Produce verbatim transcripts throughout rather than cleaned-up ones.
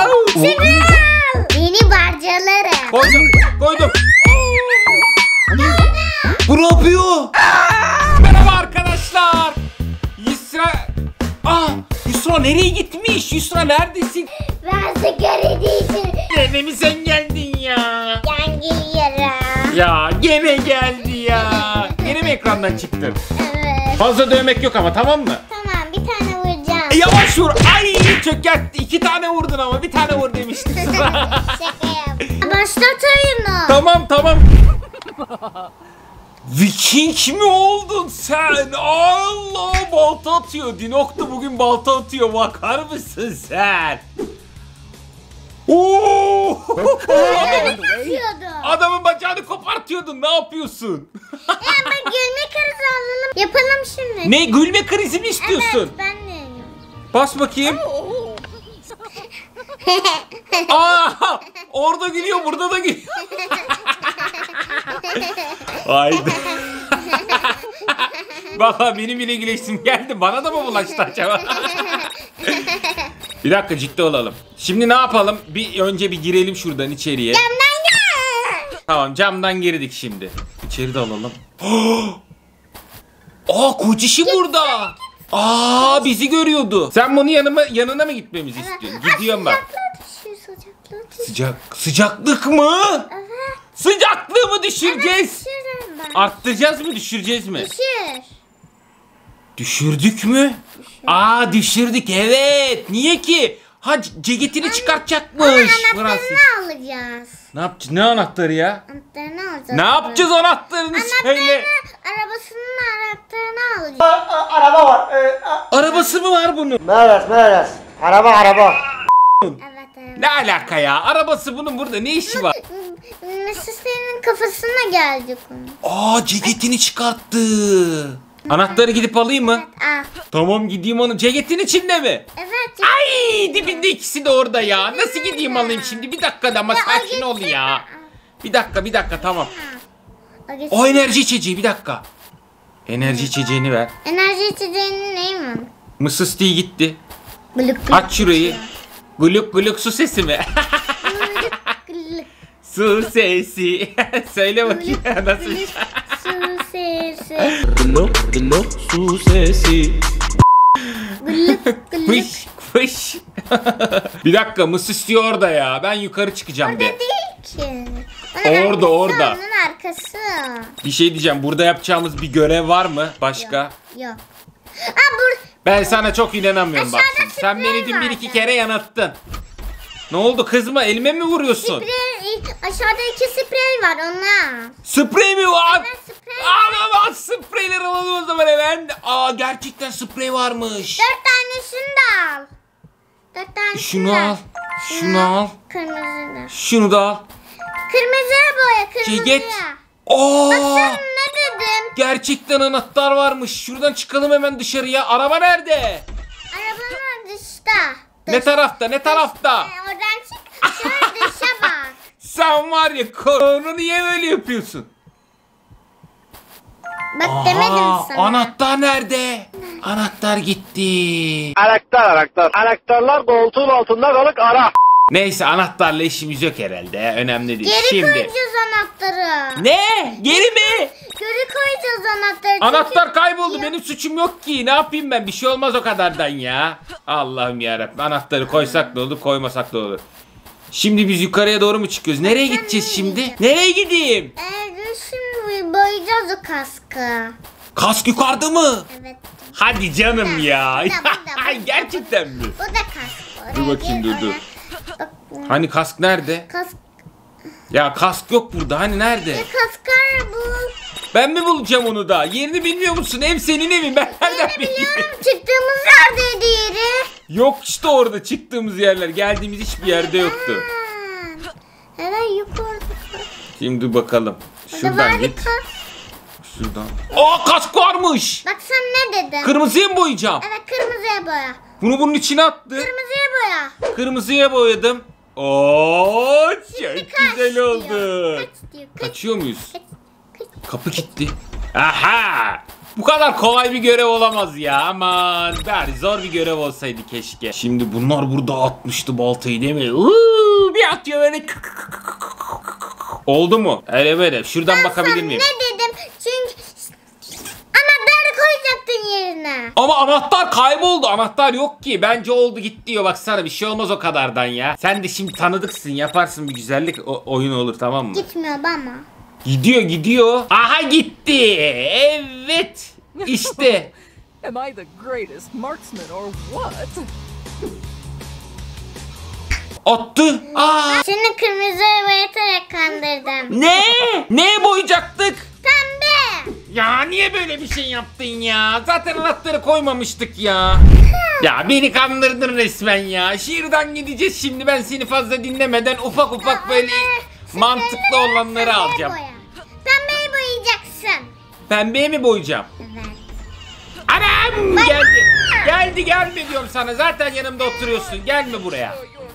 Şunu al. Beni barcalarım. Koydum. Koydum. Bu ne yapıyor? Merhaba arkadaşlar. Yusra. Aa, Yusra nereye gitmiş? Yusra neredesin? Ben sigara değilim. Gene mi sen geldin ya? Ben geliyorum. Ya gene geldi ya. Gene mi ekrandan çıktın? Evet. Fazla dövmek yok ama, tamam mı? Tamam, bir tane vuracağım. E, yavaş vur. Ay çökertti. İki tane vurdun ama bir tane vur demiştin. Şaka yap. Başlat oyunu. Tamam tamam. Viking mi oldun sen? Allah, balta atıyor. Dinok da bugün balta atıyor. Bakar mısın sen? Oo! Atıyordum. Adamın bacağını kopartıyordun. Ne yapıyorsun? Ya ben gülme krizi alalım. Yapalım şimdi. Ne, gülme krizi mi istiyorsun? Evet, ben de. Bas bakayım. Aa, orada gülüyor, burada da gülüyor. Haydi. Valla benim bile güleşim geldi. Bana da mı bulaştı acaba? Bir dakika, ciddi olalım. Şimdi ne yapalım? Bir önce bir girelim şuradan içeriye. Camdan gel. Tamam, camdan girdik şimdi. İçeri de alalım. Aa, kocişi burada. Aa, bizi görüyordu. Sen bunu yanıma yanına mı gitmemizi istiyorsun? Gidiyorum bak. Sıcaklığı düşüyor, sıcaklığı düşüyor. Sıcak sıcaklık mı? Evet. Sıcaklığı mı düşüreceğiz? Düşürürüm ben. Arttıracağız mı, düşüreceğiz mi? Düşür. Düşürdük mü? Aa, düşürdük, evet. Niye ki? Ha, ceketini çıkartacakmış. Anahtarını Fransız. alacağız. Ne yapacağız? Ne anahtarı ya? Anahtarını alacağız. Ne yapacağız anahtarını söyle. Anahtarını, arabasının anahtarını alacağız. Araba var. Ee, a- Arabası mı var bunun? Meres, meres. Araba, araba. Evet, evet. Ne alaka ya? Arabası bunun burada ne işi var? Mesut senin kafasına gelecek onun. Aa, ceketini çıkarttı. Anahtarı gidip alayım mı? Ah. Tamam, gideyim onu. Ceketin içinde mi? Evet. Ay, dibinde ikisi de orada ya. Nasıl gideyim alayım şimdi? Bir dakika da ama sakin ol ya. Bir dakika bir dakika tamam. O enerji içeceği, bir dakika. Enerji içeceğini ver. Enerji içeceğinin neyi mi? Mısır diye gitti. Glık glık. Aç şurayı. Gluk gluk su sesi mi? Glık Su sesi. Söyle bakayım nasıl? glık. Su sesi. Gınok gınok su sesi. Glık glık. Fış fış. Bir dakika, mısır diyor orada ya. Ben yukarı çıkacağım Orada de. değil ki. Orada, arkası, orada. Onun arkası. Bir şey diyeceğim. Burada yapacağımız bir görev var mı? Başka? Yok. Aa, bur Ben sana çok inanamıyorum bak Aşağıda şimdi. Sen sprey beni dün bir iki vardı. kere yanılttın. Ne oldu, kızma, elime mi vuruyorsun? sprey, aşağıda iki sprey var onlar. Sprey mi var? Evet, sprey. Aa, bak, spreyleri alalım o zaman hemen. Aa, gerçekten sprey varmış. Dört tanesini de al. Dört tanesini Şunu de al. Şunu al. Kırmızı da. Şunu da al. Kırmızıya boya, kırmızıya. Ceket. Aa, Sen ne dedim? gerçekten anahtar varmış. Şuradan çıkalım hemen dışarıya. Araba nerede? Arabanın dışta. Ne tarafta? Ne tarafta? Ee, oradan çık. Şöyle dışa bak. Sen var ya, onu niye böyle yapıyorsun? Bak demedim Aa, sana. anahtar nerede? Anahtar gitti. Anahtar, anahtar. Anahtarlar koltuğun altında kalık ara. Neyse, anahtarla işimiz yok herhalde. Önemli değil. Geri Şimdi. koyacağız anahtarı. Ne? Geri mi? Geri koyacağız anahtarı. çünkü- Anahtar kayboldu. Benim suçum yok ki. Ne yapayım ben? Bir şey olmaz o kadardan ya. Allah'ım yarabbim. Anahtarı koysak da olur, koymasak da olur. Şimdi biz yukarıya doğru mu çıkıyoruz? Nereye Sen gideceğiz nereye şimdi? gideceksin? Nereye gideyim? Ee, dur şimdi boyayacağız o kaskı. Kask yukarıda mı? Evet. Hadi canım ya. Burada, burada, burada. Gerçekten mi? Bu da kask. Dur Oraya bakayım, gir, dur, dur. oraya. Bak, Hani kask nerede? kask. Ya kask yok burada. Hani nerede? Kaskar bu. Ben mi bulacağım onu da? Yerini bilmiyor musun? Ev senin evin. Ben nereden Yeni bileyim? biliyorum, çıktığımız yerdeydi yeri. Yok işte orada çıktığımız yerler. Geldiğimiz hiçbir yerde yoktu. Ha. Hemen yukarıda. Şimdi bakalım. Burada var Şuradan bir git. kask. Şuradan. Aa, kask varmış. Bak sen ne dedin? Kırmızıya mı boyayacağım? Evet, kırmızıya boya. Bunu bunun içine attı. Kırmızıya boya. Kırmızıya boyadım. Oo, çok Kaç güzel diyor, oldu. Kaç diyor. Kaç, Kaçıyor muyuz? kaç, kaç. Kapı kilitli. Aha! Bu kadar kolay bir görev olamaz ya. Aman bari zor bir görev olsaydı keşke. Şimdi bunlar burada atmıştı baltayı değil mi? Uuu, bir atıyor böyle. Oldu mu? Öyle böyle. Şuradan Ben bakabilir sana miyim? Ne dedim? Çünkü anahtarı koyacaktın yerine. Ama anahtar kayboldu. Anahtar yok ki. Bence oldu gitti diyor. Baksana bir şey olmaz o kadardan ya. Sen de şimdi tanıdıksın. Yaparsın bir güzellik. O, oyun olur tamam mı? Gitmiyor ama. Gidiyor gidiyor. Aha gitti. Evet. İşte. Am I the greatest marksman or what? Attı. Aa. Seni kırmızıya boyatarak kandırdım. Ne? Neye boyayacaktık? Pembe. Ya niye böyle bir şey yaptın ya? Zaten anahtarı koymamıştık ya. Ya beni kandırdın resmen ya. Şiirden gideceğiz şimdi. Ben seni fazla dinlemeden ufak ufak böyle mantıklı olanları alacağım. Boya. Pembeyi boyayacaksın. Pembeye mi boyayacağım? Evet. Anam geldi. Geldi gelme diyorum sana. Zaten yanımda oturuyorsun. Gelme buraya.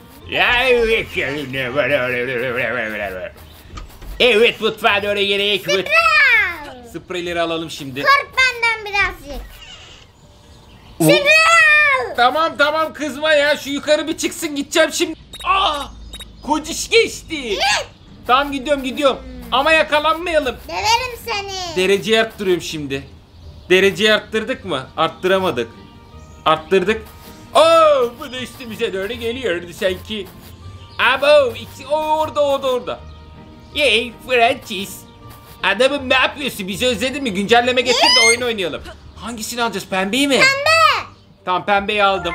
Evet mutfağa doğru gerek. Kral. Spreyleri alalım şimdi. Kork benden birazcık. Oh. Kral. Tamam tamam kızma ya. Şu yukarı bir çıksın gideceğim şimdi. Aa! Kociş geçti. Tamam gidiyorum gidiyorum. Ama yakalanmayalım. Döverim seni. Dereceyi arttırıyorum şimdi. Dereceyi arttırdık mı? Arttıramadık. Arttırdık. Oo, bu da üstümüze doğru geliyordu sanki. Abo, ikisi o orada o da orada. Yey Francis. Adamım ne yapıyorsun? Bizi özledin mi? Güncelleme getir de oyun oynayalım. Hangisini alacağız? Pembeyi mi? Pembe. Tamam pembeyi aldım.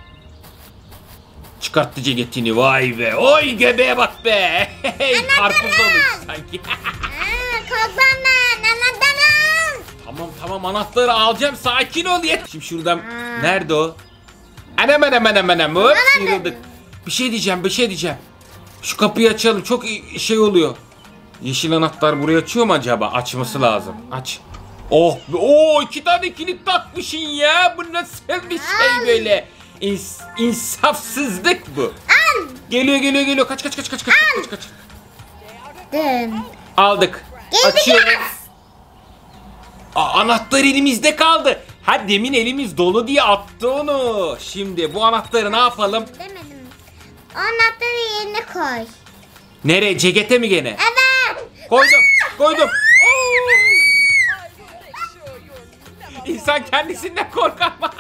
Çıkarttı ceketini vay be. Oy göbeğe bak be. Karpuz olmuş sanki. Aa, kork benden. Anahtarı al. Tamam tamam anahtarı alacağım sakin ol ya. Şimdi şuradan nerede o? Anam anam anam anam hop sıyrıldık. Bir şey diyeceğim bir şey diyeceğim. Şu kapıyı açalım çok şey oluyor. Yeşil anahtar burayı açıyor mu acaba? Açması lazım. Aç. Oh be oh iki tane kilit takmışsın ya. Bu nasıl bir şey böyle? İns insafsızlık bu. Al. Geliyor geliyor geliyor kaç kaç kaç kaç kaç kaç kaç. Dön. Aldık. Geldi Açıyorum. biraz. Aa, anahtar elimizde kaldı. Ha demin elimiz dolu diye attı onu. Şimdi bu anahtarı ne yapalım? Demedim. O anahtarı yerine koy. Nereye? Cekete mi gene? Evet. Koydum. Koydum. İnsan kendisinden korkar mı?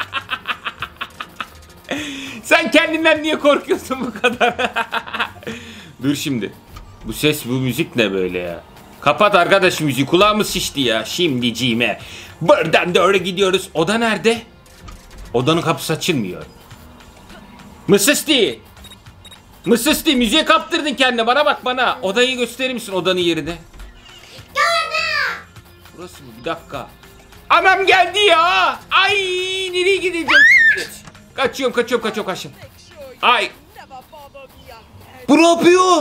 Sen kendinden niye korkuyorsun bu kadar? Dur şimdi. Bu ses bu müzik ne böyle ya? Kapat arkadaş müziği kulağımız şişti ya. Şimdiciğime. Buradan doğru gidiyoruz. Oda nerede? Odanın kapısı açılmıyor. Mısısti. Mısısti müziğe kaptırdın kendine bana bak bana. Odayı gösterir misin odanın yerini? Gördüm. Burası mı? Bir dakika. Anam geldi ya. Ay nereye gideceğim şimdi? Kaçıyorum kaçıyorum kaçıyorum kaçıyorum. Ay. Bu ne yapıyor?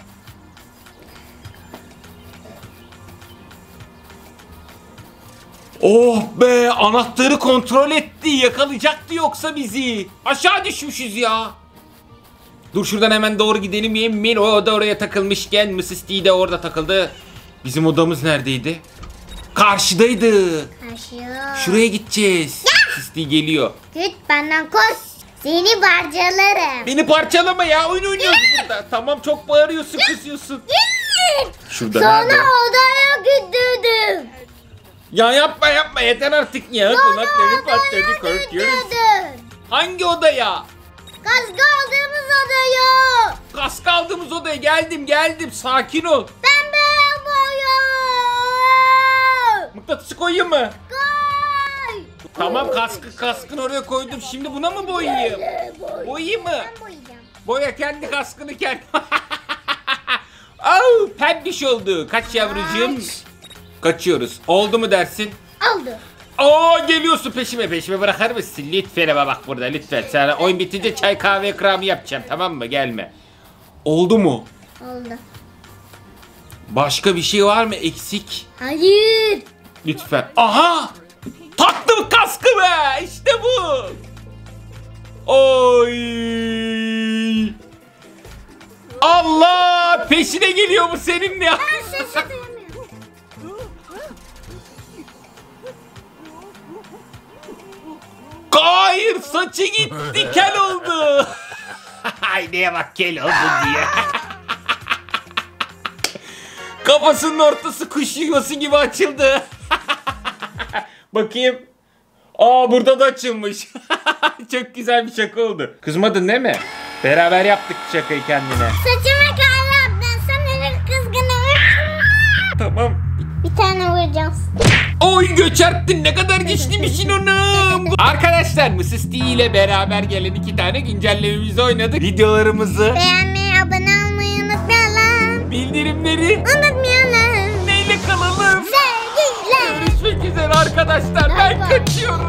Oh be anahtarı kontrol etti yakalayacaktı yoksa bizi. Aşağı düşmüşüz ya. Dur şuradan hemen doğru gidelim yemin o da oraya takılmışken Mısısti de orada takıldı. Bizim odamız neredeydi? Karşıdaydı. Taşıyor. Şuraya gideceğiz. Mısısti geliyor. Git benden koş. Seni parçalarım. Beni parçalama ya oyun oynuyoruz burada. Tamam çok bağırıyorsun kızıyorsun. Şurada Sonra nerede? odaya gidelim. Ya yapma yapma yeter artık ya. Kulaklarım patladı korkuyoruz. Gidelim. Hangi odaya? Kaskı aldığımız odaya. Kask aldığımız odaya geldim geldim sakin ol. Pembe boya. Mıknatısı koyayım mı? Koy. Tamam kaskı kaskını oraya koydum. Şimdi buna mı boyayayım? Boyayayım mı? Ben boyayacağım. Boya kendi kaskını kendi. Au pembiş oldu. Kaç yavrucuğum? Kaçıyoruz. Oldu mu dersin? Oldu. Oo geliyorsun peşime peşime bırakır mısın? Lütfen ama bak burada lütfen. Sana oyun bitince çay kahve ikramı yapacağım tamam mı? Gelme. Oldu mu? Oldu. Başka bir şey var mı eksik? Hayır. Lütfen. Aha! Taktım kaskı be! İşte bu! Oy! Allah! Peşine geliyor bu senin ne? Ben sesi duyamıyorum. Saçı gitti, kel oldu. Aynaya bak, kel oldu diye. Kafasının ortası kuş yuvası gibi açıldı. Bakayım. Aa, burada da açılmış. Çok güzel bir şaka oldu. Kızmadın değil mi? Beraber yaptık şakayı kendine. Saçıma kar yaptın. Sana çok kızgınım. Tamam. Bir tane vuracağız. Oy, göçerttin, ne kadar güçlüymüşsün onum. Arkadaşlar, Mısıs T ile beraber gelen iki tane güncellememizi oynadık. Videolarımızı, Beğenmeyi, abone olmayı unutmayalım. bildirimleri Unutmayalım. neyle kalalım? Sevgiyle. Görüşmek üzere arkadaşlar. Ben Bay bay. kaçıyorum.